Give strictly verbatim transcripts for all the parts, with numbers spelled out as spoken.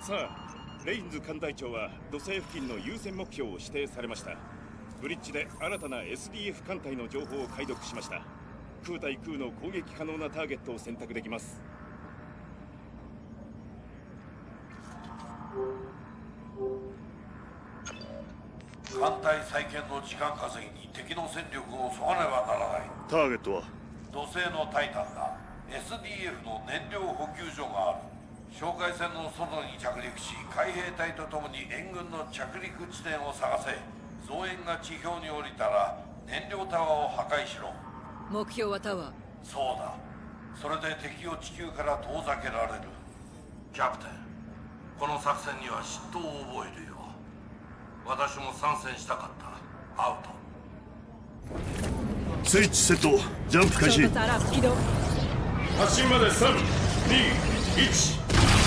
さあ、レインズ艦隊長は土星付近の優先目標を指定されました。ブリッジで新たな エスディーエフ 艦隊の情報を解読しました。空対空の攻撃可能なターゲットを選択できます。 艦隊再建の時間稼ぎに敵の戦力をそがねばならない。 ターゲットは土星のタイタンだ。 エスディーエフ の燃料補給所がある。哨戒線の外に着陸し、海兵隊とともに援軍の着陸地点を探せ。増援が地表に降りたら燃料タワーを破壊しろ。 目標はタワー。 そうだ。それで敵を地球から遠ざけられる。キャプテン、この作戦には嫉妬を覚えるよ。私も参戦したかった。アウト。 スイッチセット。ジャンプ開始。 衝突アラーム起動。 発進までさん、に、いち。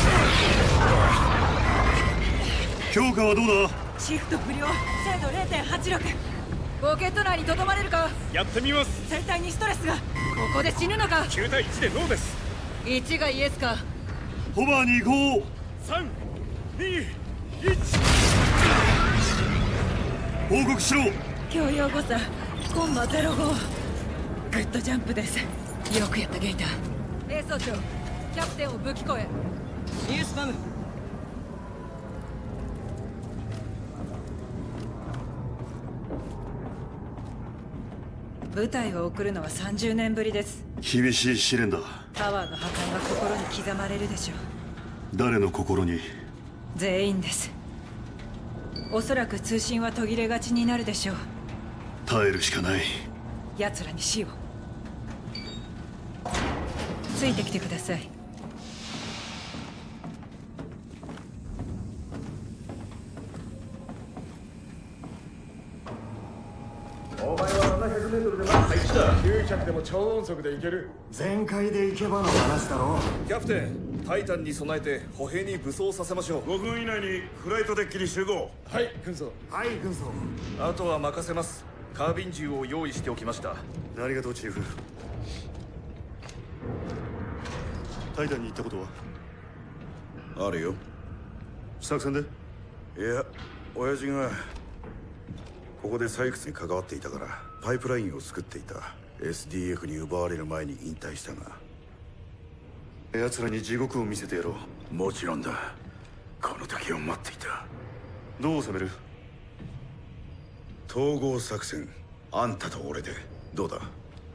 強化はどうだ。 シフト不良、精度 れいてんはちろく。ポケット内にとどまれるか。 やってみます。 船体にストレスが。ここで死ぬのか。 きゅうたいいちでノーです。 いちがイエスか。 ホバーに行こう。さん、に、いち。 報告しろ。 教養誤差コンマゼロご。グッドジャンプです。よくやったゲイター。 A 総長、キャプテンを武器庫へ。ニュースパム。部隊を送るのはさんじゅうねんぶりです。 厳しい試練だ。 タワーの破壊は心に刻まれるでしょう。 誰の心に。 全員です。おそらく通信は途切れがちになるでしょう。 耐えるしかない。 奴らに死を。ついてきてください。 お前はななひゃくメートルでマックスいちだ。きゅうひゃくでも超音速でいける。 全開で行けばの話だろ。 キャプテン、タイタンに備えて歩兵に武装させましょう。 ごふん以内にフライトデッキに集合。 はい、軍曹。 はい、軍曹。 あとは任せます。カービン銃を用意しておきました。 ありがとうチーフ。タイタンに行ったことは。 あるよ。 作戦で。 いや、親父がここで採掘に関わっていたからパイプラインを作っていた。 エスディーエフ に奪われる前に引退したが。 奴らに地獄を見せてやろう。もちろんだ。この時を待っていた。 どう攻める。 統合作戦。あんたと俺でどうだ。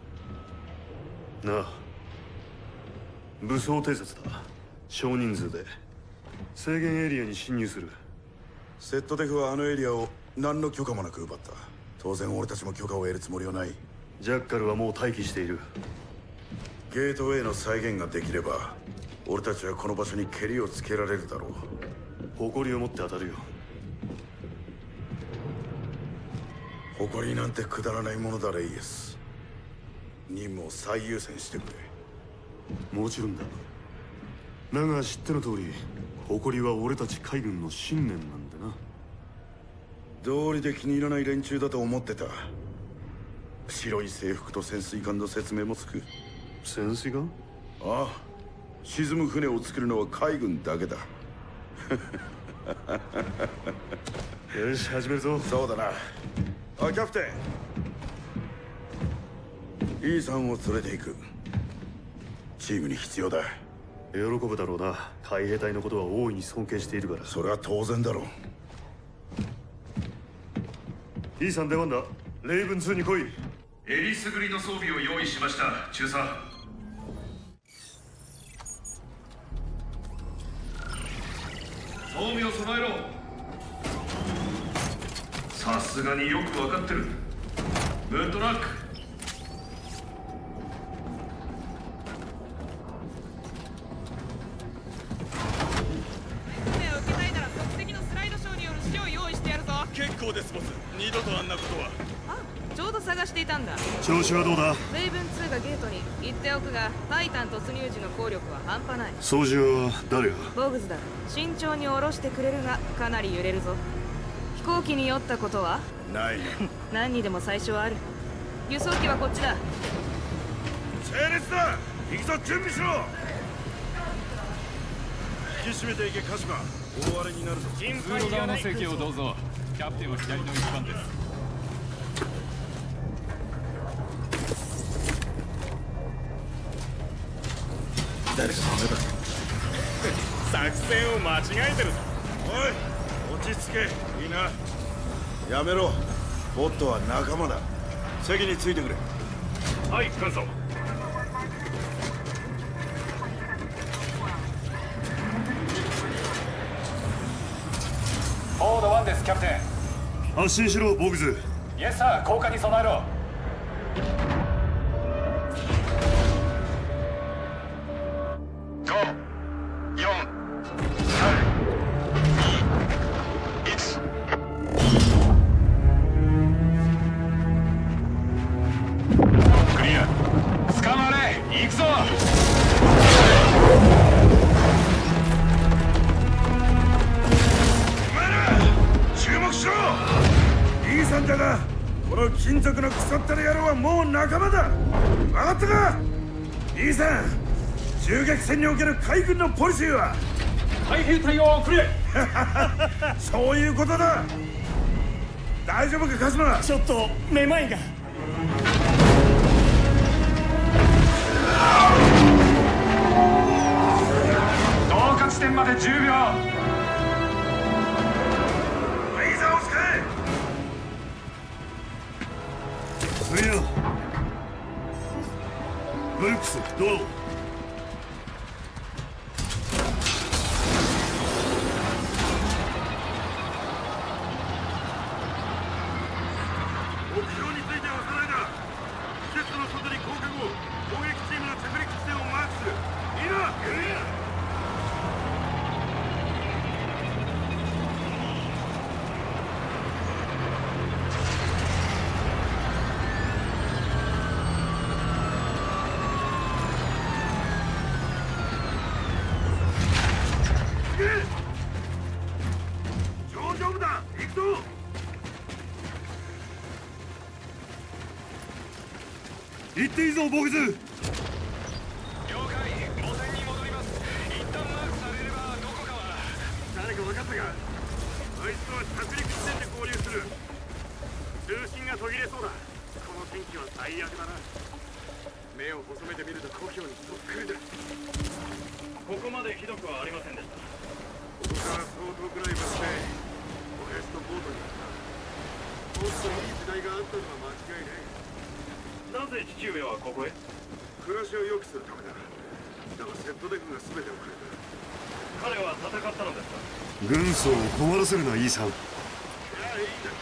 なあ、武装偵察だ。少人数で制限エリアに侵入する。 セットデフはあのエリアを何の許可もなく奪った。当然俺たちも許可を得るつもりはない。 ジャッカルはもう待機している。 ゲートウェイの再現ができれば俺たちはこの場所にケリをつけられるだろう。 誇りを持って当たるよ。 誇りなんてくだらないものだ。レイエス、任務を最優先してくれ。もちろんだ。だが知っての通り誇りは俺たち海軍の信念なんだな。 道理で気に入らない連中だと思ってた。白い制服と潜水艦の説明もつく。 潜水艦？ ああ、沈む船を作るのは海軍だけだ。 よし、始めるぞ。 そうだな。あ、キャプテン、イーさんを連れて行く。チームに必要だ。 喜ぶだろうな。海兵隊のことは大いに尊敬しているから。 それは当然だろう。イーさん出番だ。レイブンツーに来い。 えりすぐりの装備を用意しました。中佐、装備を備えろ。さすがによく分かってる。グッドラック。 船を受けたいなら即席のスライドショーによる死を用意してやるぞ。 結構ですボス。二度とあんなことは。 あ、ちょうど探していたんだ。 調子はどうだ。 レイブンツーがゲートに。言っておくがタイタン突入時の効力は半端ない。 操縦は誰が。 ボグズだ。慎重に下ろしてくれるがかなり揺れるぞ。飛行機に酔ったことはないね。 何にでも最初はある。輸送機はこっちだ。 整列だ。行くぞ、準備しろ。 き締めていけ鹿島。大荒れになるぞ。 通路側の席をどうぞ。キャプテンは左の一番です。 誰かダメだ。作戦を間違えてるぞ。おい、落ち着け。いいな。やめろ。ボットは仲間だ。席についてくれ。 はい、軍曹。 フォードワンです、キャプテン。発進しろ、ボグズ。 イエスサー、降下に備えろ。 ご、よん、さん、に、いち。クリア。捕まれ、行くぞ。 注目しろ。イーサンだが、この金属の腐った野郎はもう仲間だ。分かったか。イーサン、銃撃戦における海軍のポリシーは海兵対応をくれ。 そういうことだ。大丈夫か、鹿島。 ちょっとめまいが。 到達地点までじゅうびょう。 レーザーを使え。 クリア。ブルックス、ドアを。 目標については幼いな。施設の外に降下後、攻撃チームの着陸地点をマークする。いいな。頂上部だ。行くぞ。 行っていいぞ、ボグズ。 了解、母船に戻ります。一旦マークされればどこかは。 誰か分かったか。あいつとは着陸地点で合流する。通信が途切れそうだ。この天気は最悪だな。目を細めてみると故郷にそっくりだ。 ここまでひどくはありませんでした。 ここから相当くらい場所で親父とボートに行った。もっといい時代があったのは間違いない。 なぜ父上はここへ？ 暮らしを良くするためだ。だがセットデクが全てをくれた。 彼は戦ったのですか？ 軍曹を困らせるな、イーサン。 いや、いいじゃん。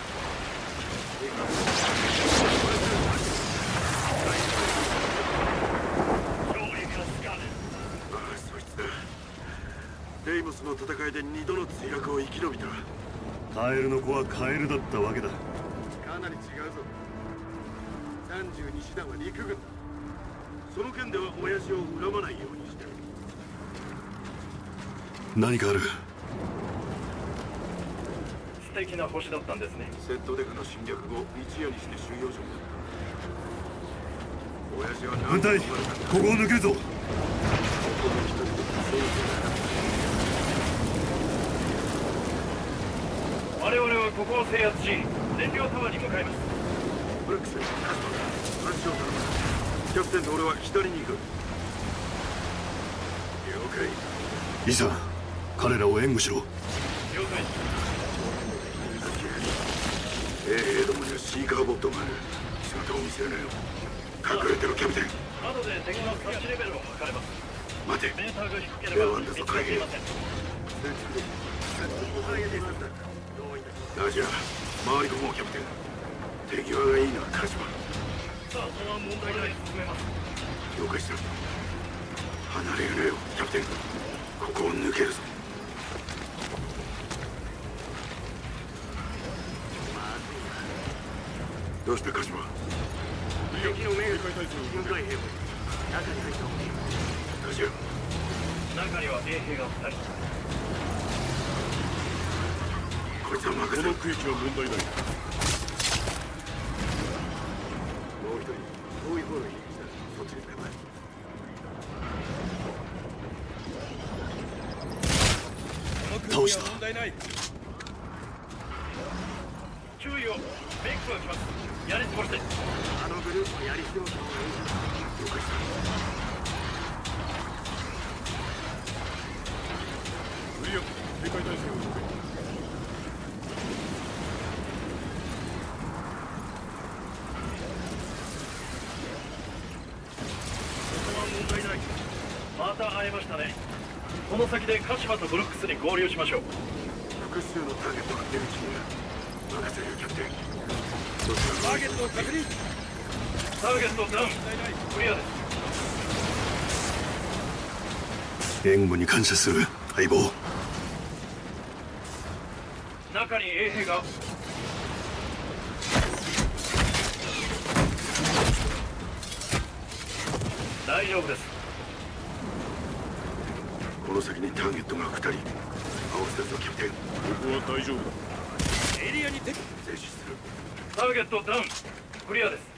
ああ、そいつだ。デイモスの戦いで二度の墜落を生き延びた。 カエルの子はカエルだったわけだ。 かなり違うぞ。さんじゅうに師団は陸軍だ。その件では親父を恨まないようにしてる。 何かある。 素敵な星だったんですね。 セットデクの侵略後、一夜にして収容所になった。親父は軍隊、ここを抜けるぞ。 ここの一人でそうじゃなかった。 我々はここを制圧し、燃料タワーに向かいます。 ブルックス、カスパー、話を頼む。キャプテンと俺は左に行く。了解。 イーサン、彼らを援護しろ。 了解。 衛兵どもにはシーカーボットがある。姿を見せるなよ。隠れてろ、キャプテン。 後で敵の察知レベルを測れます。 待て。 メーターが低ければ見つかっていません。 ラジャー、回り込もう、キャプテン。手際がいいな、カジマ。 さあ、その問題ない。進めます。 了解した。離れるなよ、キャプテン。ここを抜けるぞ。どうした、カジマ。敵の目が向かい兵を中に入った方がいい。ラジャー。 中には衛兵がふたり。 こいつは任せる。この区域は問題ない。もう一人、遠い方の入り口だ。そっちに捕まえ。 倒した。 問題ない。注意を。メイクが来ます。やり過ごして。 あのグループをやり過ごした方がいいんだ。了解した。 無理よ。警戒態勢を置け。また会えましたね。この先で鹿島とブルックスに合流しましょう。 複数のターゲットが出口にある。任せるよキャプテン。 ターゲットを確認。ターゲットダウン。クリアです。 援護に感謝する相棒。 中に衛兵が。大丈夫です。 この先にターゲットがふたり。合わせるぞキャプテン。ここは大丈夫だ。 エリアに敵。 静止する。 ターゲットダウン。クリアです。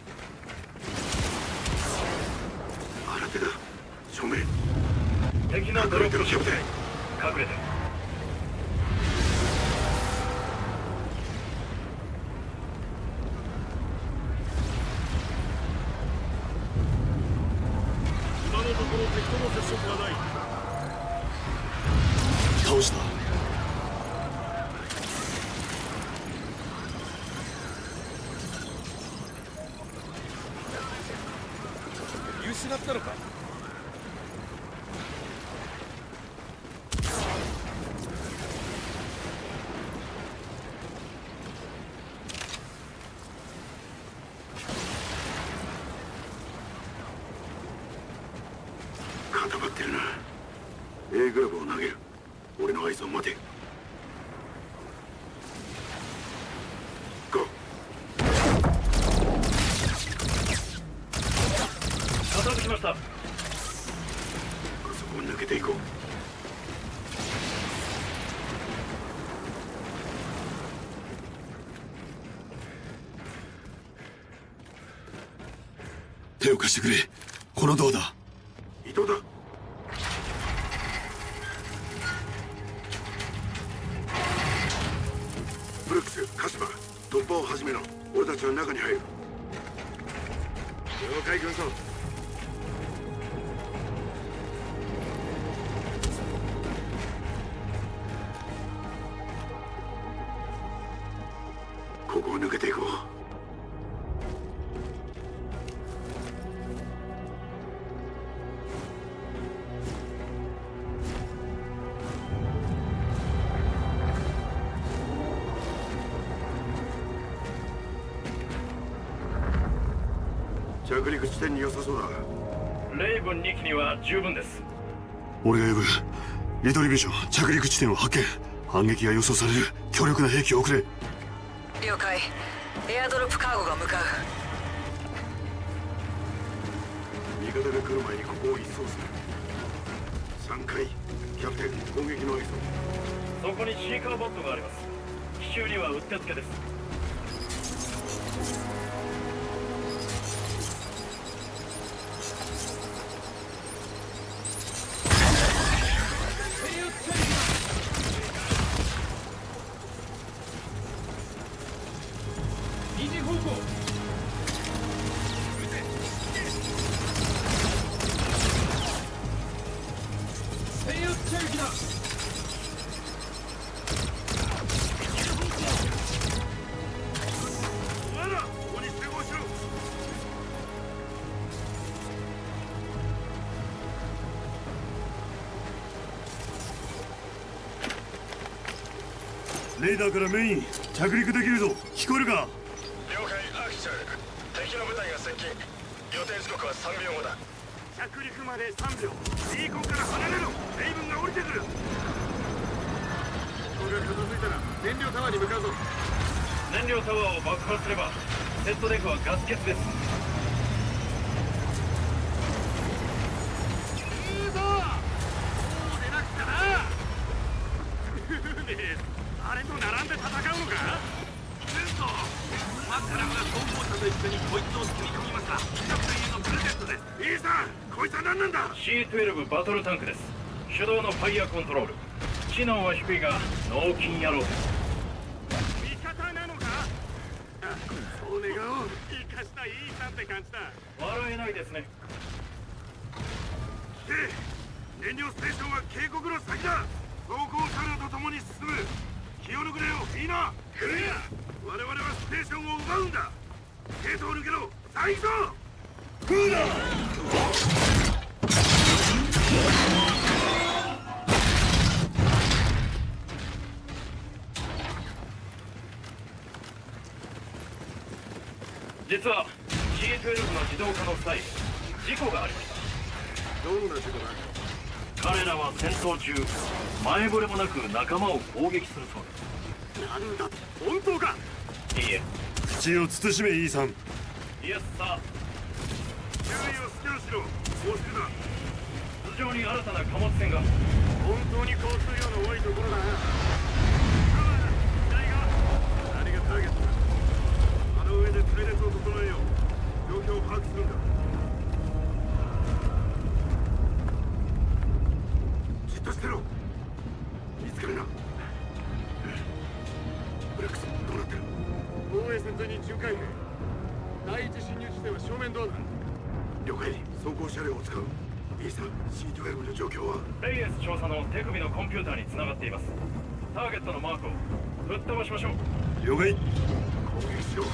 新手だ。正面。 敵のドロップキャプテン。 隠れて。今のところ敵との接触はない。 倒した。 見失ったのか。 固まってるな。A グラブを投げる。俺の合図を待て。ゴー。 片付きました。 あそこを抜けていこう。手を貸してくれ。この銅だ。移動だ。ブルックス、鹿島、突破を始めろ。俺たちは中に入る。了解軍曹。ここを抜けていこう。着陸地点に良さそうだ。 レイブンに機には十分です。 俺が呼ぶ。リトリビジョン着陸地点を発見。反撃が予想される。強力な兵器を送れ。 了解。エアドロップカーゴが向かう。 味方が来る前にここを一掃する。さんかいキャプテン攻撃の合図を。 そこにシーカーボットがあります。奇襲にはうってつけです。 レーダーからメイン着陸できるぞ。聞こえるか。 了解。アーキチャル。敵の部隊が接近。予定時刻はさんびょうごだ。 着陸までさんびょう。ビーコンから離れろ。レイブンが降りてくる。ここが片付いたら燃料タワーに向かうぞ。 燃料タワーを爆破すればセットデックはガス欠です。 いいぞ。もう出なくちゃな。あれと並んで戦うのか。戦争マッカラムが装甲車と一緒にこいつを積み込みました。キャプテンへのプレゼントです。いいさん、こいつは何なんだ。 シーじゅうに バトルタンクです。手動のファイヤーコントロール。 知能は低いが脳筋野郎。 味方なのか？そう願おう。生かしたイーサンって感じだ。 笑えないですね。 で、燃料ステーションは渓谷の先だ。装甲車両と共に進む。気を抜くれよ、いいな。我々はステーションを奪うんだ。ゲートを抜けろ。さあ行くぞ。フーダ実は ジーじゅうに の自動化の際事故がありました。 どんな事故だ？ 彼らは戦闘中前触れもなく仲間を攻撃するそうです。 なんだ、本当か？ いいえ。 口を慎め、イーさん。 イエスさ。 周囲をスキャンしろ。もうすぐだ。 頭上に新たな貨物船が。 本当に交通量の多いところだな。何がターゲットだ？あの上で隊列を整えよう。状況を把握するんだ。じっとしてろ。見つかるな。ブラックス、どうなってる？防衛線沿いに巡回兵。第一進入地点は正面ドアだ。了解。装甲車両を使う。イーサン、シーじゅうに の状況は？ レイエス調査の手首のコンピューターに繋がっています。ターゲットのマークをぶっ飛ばしましょう。 了解。攻撃しろ。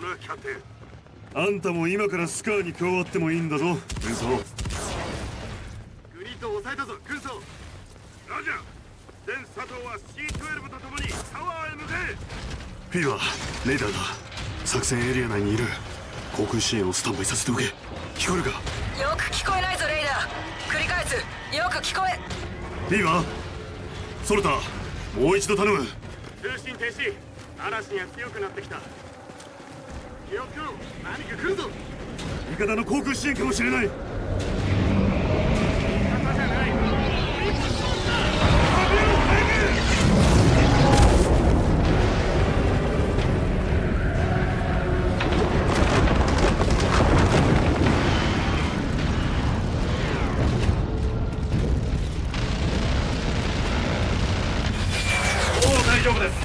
なキャプテン。 あんたも今からスカーに加わってもいいんだぞ、軍曹。 グリッドを抑えたぞ、軍曹。ラジャー。全佐藤は シーじゅうに と共にタワーへ向け。 フィーバー、レーダーだ。作戦エリア内にいる。航空支援をスタンバイさせておけ。聞こえるか？ よく聞こえないぞレイダー。繰り返す。よく聞こえ。 フィーバー、ソルター、もう一度頼む。 通信停止。嵐が強くなってきた。気をつけろ、何か来るぞ。 味方の航空支援かもしれない。 味方じゃない。 大丈夫です。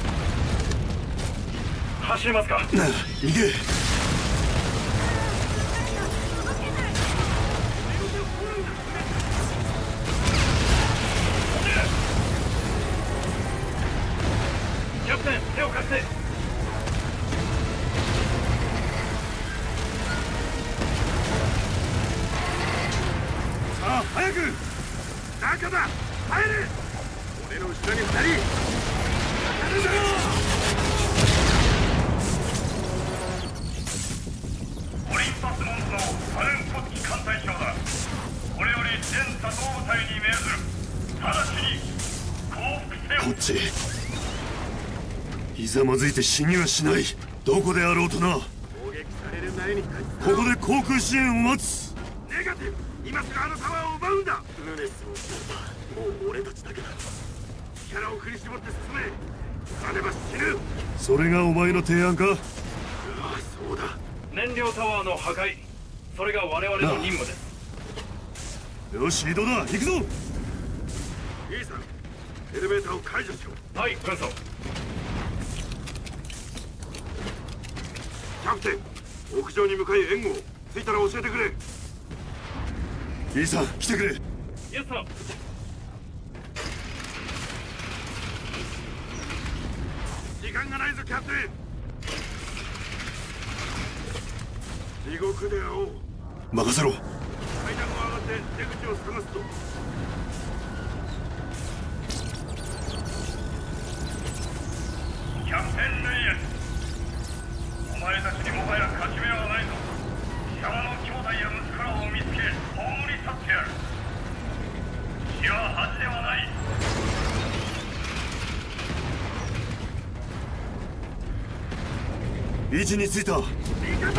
走れますか？ なあ、行け。 キャプテン、手を貸して。 さあ、早く。 中だ、入れ。俺の後ろに二人。 オリンパスモンズのサレン国旗艦隊長だ。これより全佐藤部隊に命ずる。直ちに降伏せよ。 こっち。ひざまずいて死にはしない。どこであろうとな。 攻撃される前にここで航空支援を待つ。 ネガティブ。今すぐあのタワーを奪うんだ。ヌネスを失った。もう俺たちだけだ。力を振り絞って進め。さねば死ぬ。 それがお前の提案か？ ああ、そうだ。 燃料タワーの破壊、それが我々の任務です。 よし、移動だ。行くぞ。 いいさ、エレベーターを解除しろ。 はい、軍曹。 キャプテン、屋上に向かい援護を。着いたら教えてくれ。 いいさ、来てくれ。 イエスサー。 時間がないぞ、キャプテン。地獄で会おう。 任せろ。 階段を上がって出口を探すぞ。 キャプテン・レイエス、お前たちにもはや勝ち目はないぞ。貴様の兄弟や息子らを見つけ葬り去ってやる。死は恥ではない。 位置についた。 味方が来るぞ。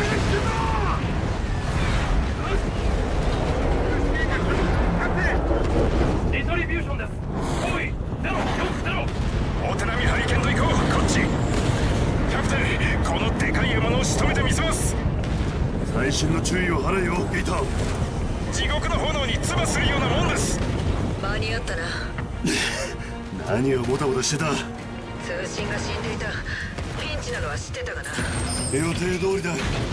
リトリビューションです。行為ゼロ、よくゼロ。 お手並みハリケーンと行こう。こっち。キャプテン、このでかい獲物を仕留めてみせます。 細心の注意を払えよ、ゲイター。 地獄の炎に唾するようなもんです。 間に合ったな。 何をもたもたしてた。 通信が死んでいた。ピンチなのは知ってたがな。 予定通りだ。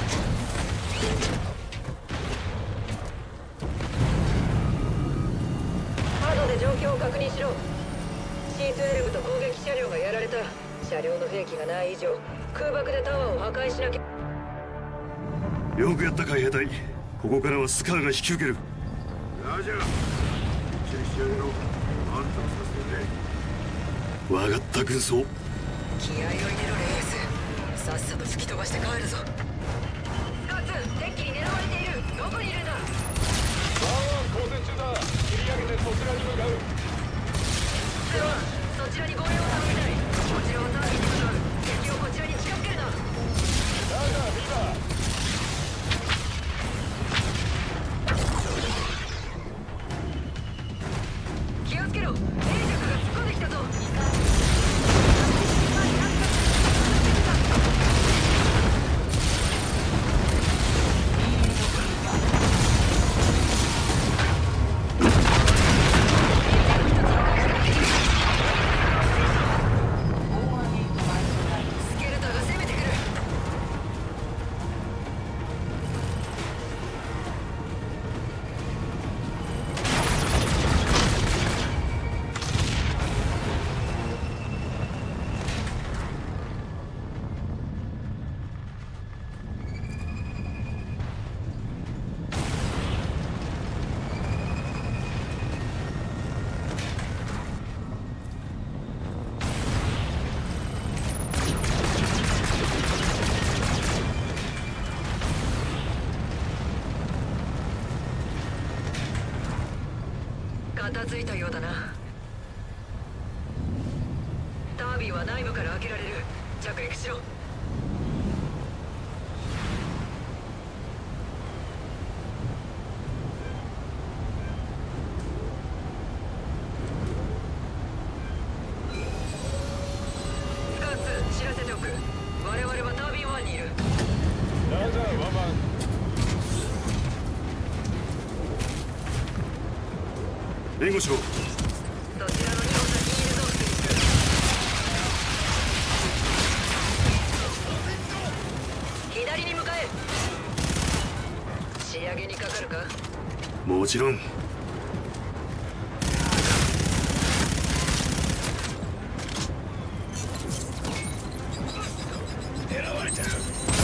ハードで状況を確認しろ。 シーじゅうに と攻撃車両がやられた。車両の兵器がない以上、空爆でタワーを破壊しなきゃ。 よくやった海兵隊。ここからはスカーが引き受ける。 ラジャー、きっちり仕上げろ。満足させてくれ。 分かった軍曹。 気合を入れろレイエス。さっさと突き飛ばして帰るぞ。スカーツ、デッキに狙われている。どこにいるんだ。 ワンワン交戦中だ。切り上げてそちらに向かう。 ではそちらに護衛を頼みたい。こちらをターゲットとなる。敵をこちらに近づけるな。 ラジャー、リーダー。 気をつけろ。兵力が突っ込んできたぞ。 たついたようだな。タービンは内部から開けられる。着陸しろ。スカーツ知らせておく。我々はタービンワンにいる。 ラジャーワンワン。 援護しろ。 そちらのにほん先にいるぞ。左に向かえ。仕上げにかかるか。 もちろん。狙われてる。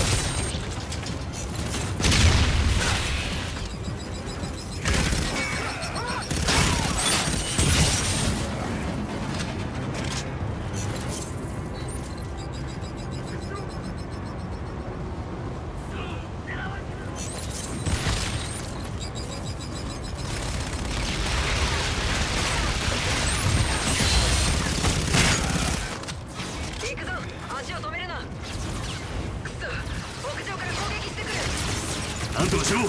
なんとかしろ。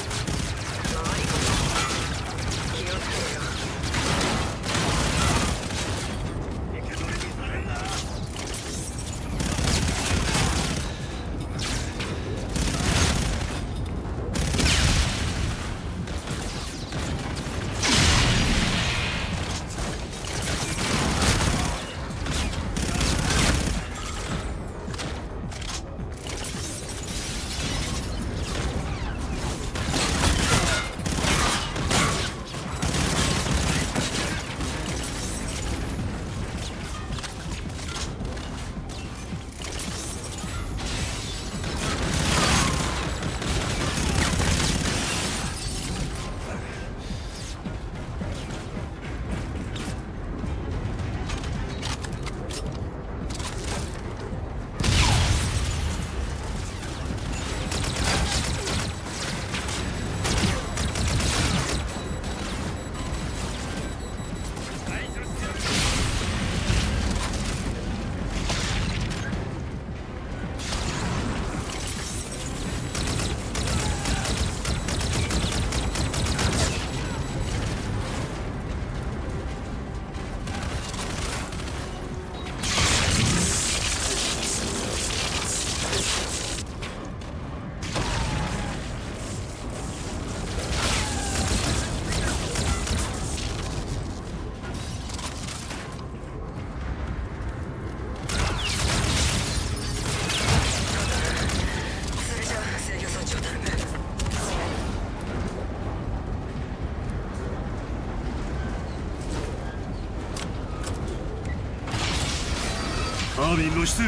タービン露出。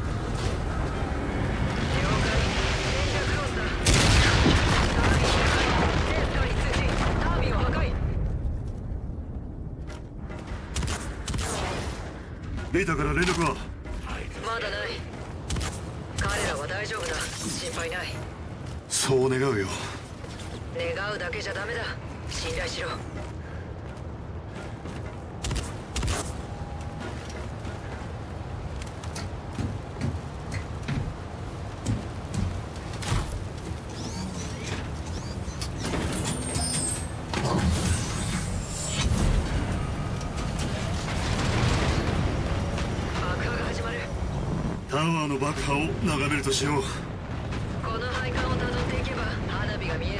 ベータから連絡は？ まだない。彼らは大丈夫だ。心配ない。 そう願うよ。 願うだけじゃダメだ。信頼しろ。 タワーの爆破を眺めるとしよう。 この配管をたどっていけば花火が見える。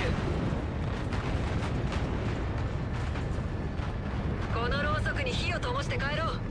このろうそくに火を灯して帰ろう。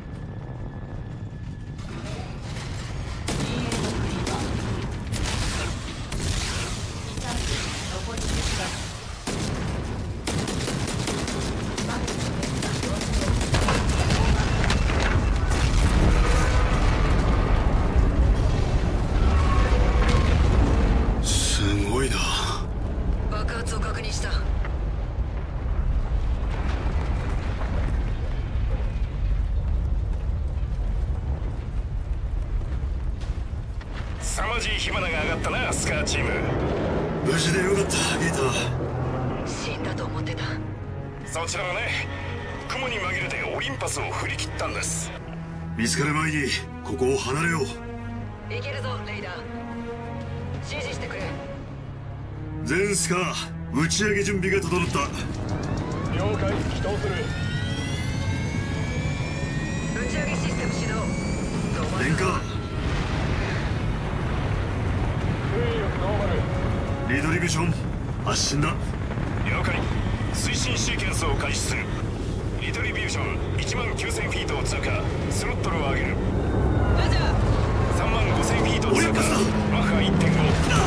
凄まじい火花が上がったな、スカーチーム。 無事でよかった、ゲーター。 死んだと思ってた。 そちらはね、雲雲に紛れてオリンパスを振り切ったんです。 見つかる前にここを離れよう。 いけるぞレイダー、指示してくれ。 ゼンスカー、打ち上げ準備が整った。 了解、起動する。 打ち上げシステム始動。 電化水力ノーマル。 リドリビューション発進だ。 了解。推進シーケンスを開始する。リトリビューションいちまんきゅうせんフィートを通過。スロットルを上げる。 ラジャー。 さんまんごせんフィート通過。マッハ いってんご。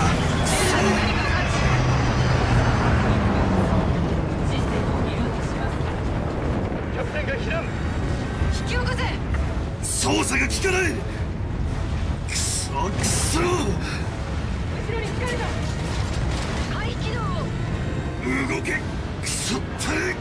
システムを入力します。 キャプテンが避難。 引き起こせ。 操作が効かない。くそくそ。 後ろに疲れた。回避機能を。 動け。くそったれ。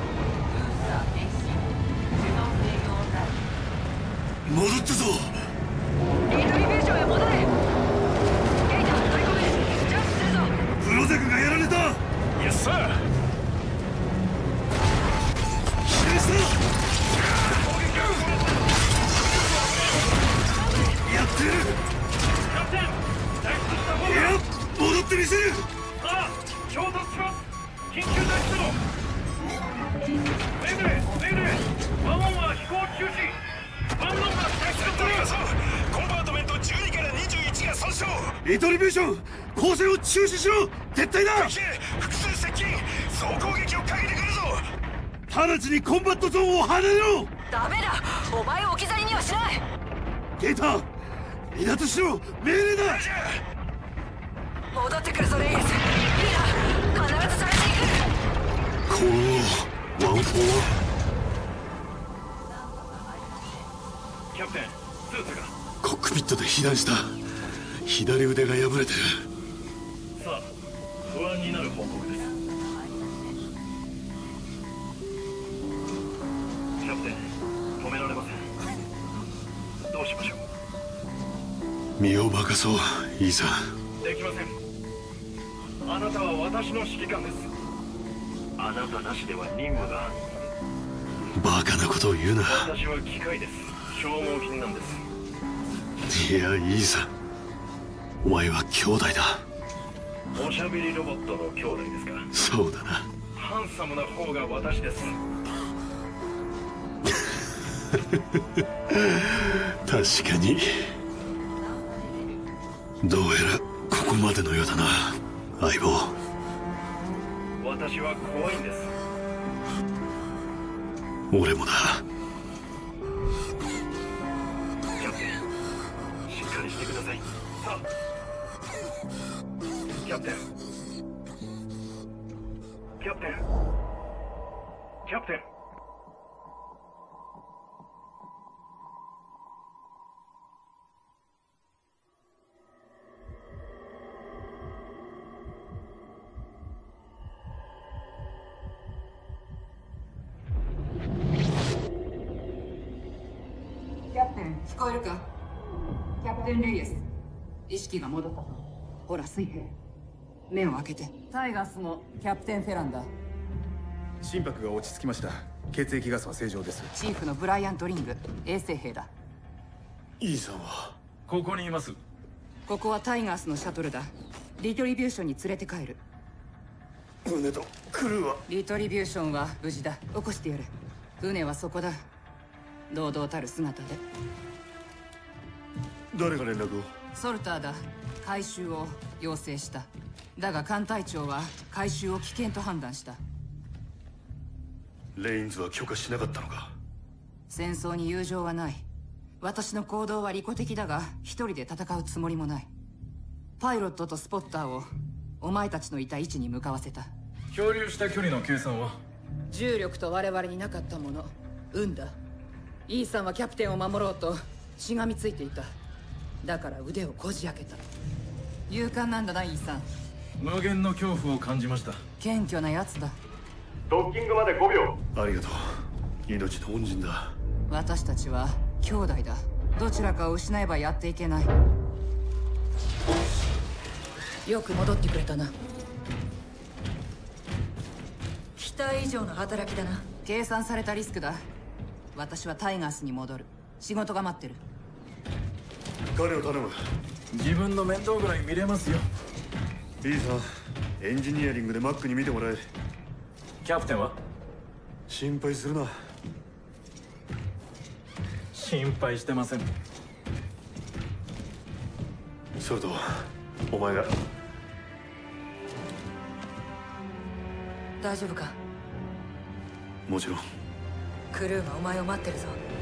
戻ったぞ。 リトリビューションへ戻れ。ゲイター取り込め。ジャンプするぞ。 プロゼクがやられた。 イエスサー。 左下やってる。 キャプテン、脱出した方が。 いや戻ってみせる。 さあ衝突します。緊急脱出のメイデーメイデー。ワンワンは飛行中止。ワンワンは脱出する。 コンパートメントじゅうにからにじゅういちが損傷。 リトリビューション攻勢を中止しろ。撤退だ。 複数接近。総攻撃をかけてくるぞ。 直ちにコンバットゾーンを離れろ。 ダメだ、お前を置き去りにはしない。 ゲーター離脱しろ。命令だ。 戻ってくるぞレイエス。リーダー必ずされていく。 このワンフォー。 キャプテン、スーツが。 コックピットで避難した。左腕が破れてる。 さあ不安になる報告です。キャプテン、止められません。どうしましょう。 身を任そうイーサン。できません。あなたは私の指揮官です。あなたなしでは任務が。 バカなことを言うな。 私は機械です。消耗品なんです。 いやイーサ、お前は兄弟だ。 おしゃべりロボットの兄弟ですか。 そうだな。 ハンサムな方が私です。 確かに。どうやらここまでのようだな相棒。 私は怖いんです。 俺もだ。 キャプテン、しっかりしてください。さあキャプテンキャプテンキャプテン。 キャプテン、聞こえるか。キャプテン・レイエス、意識が戻ったと。ほら水平、目を開けて。タイガースのキャプテン・フェランだ。 心拍が落ち着きました。血液ガスは正常です。 チーフのブライアント・リング、衛生兵だ。 イーさんはここにいます。 ここはタイガースのシャトルだ。リトリビューションに連れて帰る。 船とクルーは。 リトリビューションは無事だ。起こしてやる。船はそこだ。堂々たる姿で。 誰が連絡を。 ソルターだ。回収を要請した。だが艦隊長は回収を危険と判断した。 レインズは許可しなかったのか。 戦争に友情はない。私の行動は利己的だが一人で戦うつもりもない。パイロットとスポッターをお前たちのいた位置に向かわせた。 漂流した距離の計算は。 重力と我々になかったもの、運だ。イーさんはキャプテンを守ろうとしがみついていた。だから腕をこじ開けた。勇敢なんだなイーさん。 無限の恐怖を感じました。 謙虚なやつだ。 ドッキングまでごびょありがとう。命の恩人だ。 私たちは兄弟だ。どちらかを失えばやっていけない。よく戻ってくれたな。期待以上の働きだな。計算されたリスクだ。 私はタイガースに戻る。仕事が待ってる。 彼を頼む。 自分の面倒ぐらい見れますよ。 いいさ、エンジニアリングでマックに見てもらえ。 キャプテンは？ 心配するな。 心配してません。 それとお前が。 大丈夫か？ もちろん。 クルーがお前を待ってるぞ。